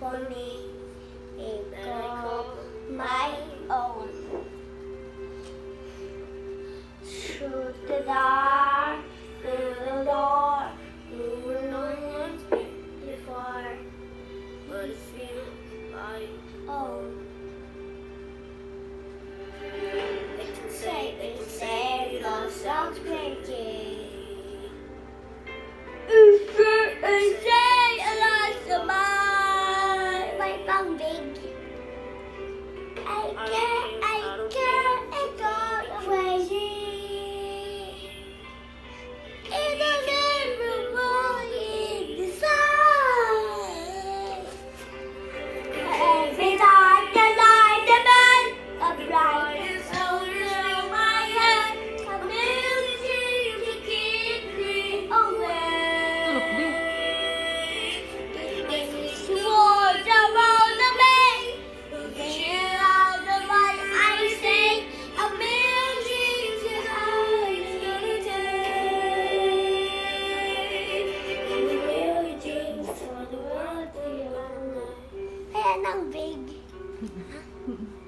only that I call my own. Through the dark, through the door, through no one's been before, but it feels like home. They can say love sounds crazy. They say a lot's a mine. My bum big. I can't, it got crazy. It's a little more in the sun. Every night the light the man, the brightest over my head. A million to keep me away. Towards around the bay, looking out the light I say, a million dreams to hide another day. A million dreams for the world to be alone. Ayan ang big.